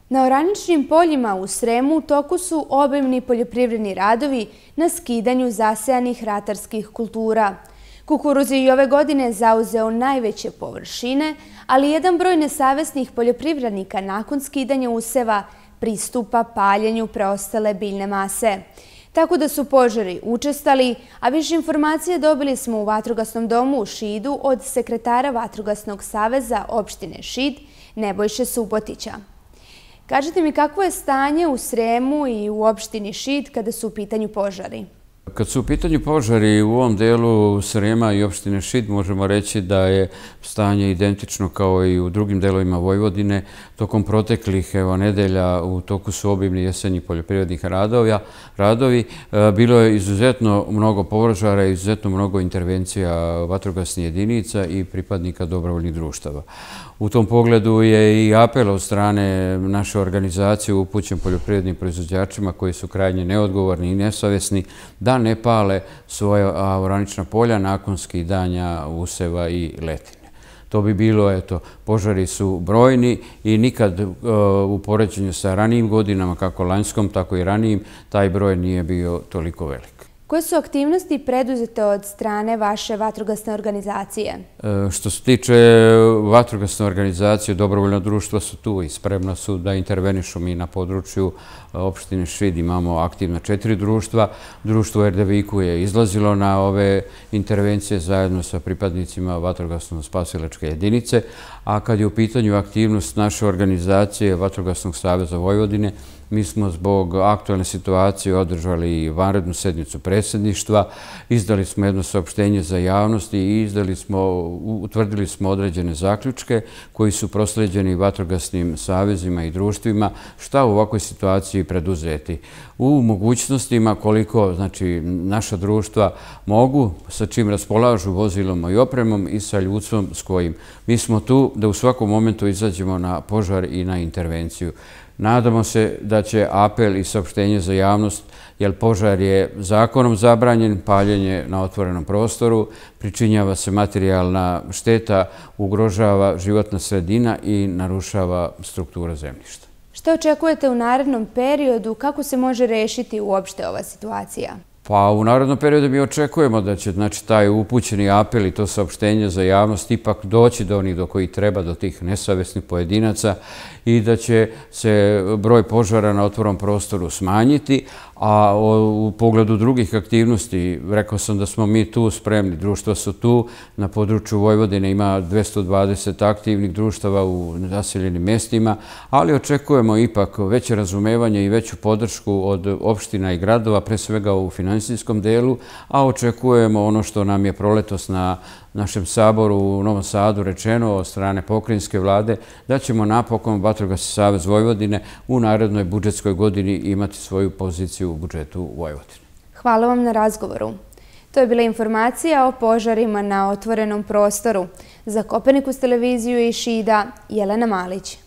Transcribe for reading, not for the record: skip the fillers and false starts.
Na oraničnim poljima u Sremu u toku su obimni poljoprivredni radovi na skidanju zasejanih ratarskih kultura. Kukuruz je i ove godine zauzeo najveće površine, ali jedan broj nesavesnih poljoprivrednika nakon skidanja useva pristupa paljenju preostale biljne mase. Tako da su požari učestali, a više informacije dobili smo u Vatrogasnom domu u Šidu od sekretara Vatrogasnog saveza opštine Šid, Nebojše Subotića. Kažite mi, kakvo je stanje u Sremu i u opštini Šid kada su u pitanju požari? Kad su u pitanju požari u ovom delu Srema i opštine Šid, možemo reći da je stanje identično kao i u drugim delovima Vojvodine. Tokom proteklih nedelja u toku su obimni jesenjih poljoprivrednih radovi. Bilo je izuzetno mnogo požara, izuzetno mnogo intervencija vatrogasnih jedinica i pripadnika dobrovoljnih društava. U tom pogledu je i apel od strane naše organizacije upućen poljoprivrednim proizvođačima koji su krajnje neodgovorni i nesavesni da ne pale svoja oranična polja nakon skidanja useva i letine. To bi bilo, požari su brojni i nikad u poređenju sa ranijim godinama, kako lanjskom, tako i ranijim, taj broj nije bio toliko velik. Koje su aktivnosti preduzete od strane vaše vatrogasne organizacije? Što se tiče vatrogasne organizacije, dobrovoljna društva su tu i spremna su da intervenišu. Mi na području opštine Šid imamo aktivna 4 društva. Društvo Erdeviku je izlazilo na ove intervencije zajedno sa pripadnicima vatrogasno-spasilačke jedinice, a kad je u pitanju aktivnost naše organizacije Vatrogasnog saveza Vojvodine, mi smo zbog aktualne situacije održali vanrednu sednicu predsjedništva, izdali smo jedno saopštenje za javnost i utvrdili smo određene zaključke koji su prosleđeni vatrogasnim savezima i društvima šta u ovakvoj situaciji preduzeti. U mogućnostima koliko naša društva mogu, sa čim raspolažu vozilom i opremom i sa ljudstvom s kojim. Mi smo tu da u svakom momentu izađemo na požar i na intervenciju. Nadamo se da će apel i saopštenje za javnost, jer požar je zakonom zabranjen, paljenje na otvorenom prostoru, pričinjava se materijalna šteta, ugrožava životna sredina i narušava struktura zemljišta. Što očekujete u narednom periodu? Kako se može rešiti uopšte ova situacija? Pa u narednom periodu mi očekujemo da će taj upućeni apel i to saopštenje za javnost ipak doći do onih do kojih treba, do tih nesavesnih pojedinaca i da će se broj požara na otvorenom prostoru smanjiti, a u pogledu drugih aktivnosti, rekao sam da smo mi tu spremni, društva su tu, na području Vojvodine ima 220 aktivnih društava u naseljenim mestima, ali očekujemo ipak veće razumevanje i veću podršku od opština i gradova, pre svega u finansijskom delu, a očekujemo ono što nam je proletos na našem saboru u Novom Sadu rečeno od strane pokrajinske vlade, da ćemo napokon Vatrogasni savez Vojvodine u narednoj budžetskoj godini imati svoju poziciju u budžetu Vojvodine. Hvala vam na razgovoru. To je bila informacija o požarima na otvorenom prostoru. Za Kopenikus televiziju iz Šida, Jelena Malić.